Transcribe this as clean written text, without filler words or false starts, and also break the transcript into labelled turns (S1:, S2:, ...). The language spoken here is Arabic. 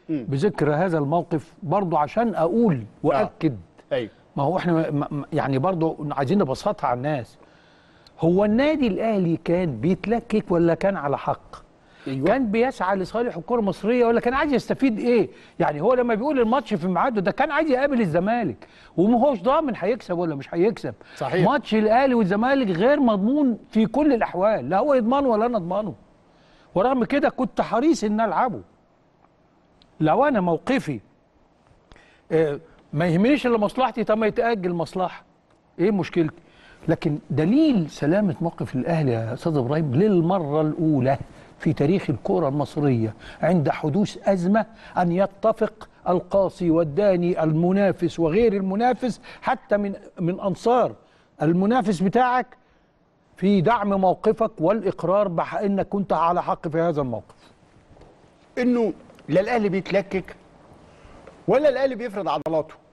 S1: بذكر هذا الموقف برضو عشان اقول واكد.
S2: ايوه،
S1: ما هو احنا يعني برضو عايزين نبسطها على الناس. هو النادي الاهلي كان بيتلكك ولا كان على حق؟
S2: أيوة.
S1: كان بيسعى لصالح الكره المصريه ولا كان عايز يستفيد ايه؟ يعني هو لما بيقول الماتش في ميعاده ده كان عايز يقابل الزمالك وما هوش ضامن هيكسب ولا مش هيكسب.
S2: صحيح.
S1: ماتش الاهلي والزمالك غير مضمون في كل الاحوال، لا هو يضمنه ولا انا اضمنه. ورغم كده كنت حريص ان العبه. لو انا موقفي ما يهمنيش الا مصلحتي، طب ما يتاجل مصلحه، ايه مشكلتي؟ لكن دليل سلامه موقف الاهلي يا استاذ ابراهيم للمره الاولى في تاريخ الكره المصريه عند حدوث ازمه ان يتفق القاصي والداني المنافس وغير المنافس حتى من انصار المنافس بتاعك في دعم موقفك والاقرار بانك كنت على حق في هذا الموقف.
S2: انه لا الاهلي بيتلكك ولا الاهلي بيفرض عضلاته.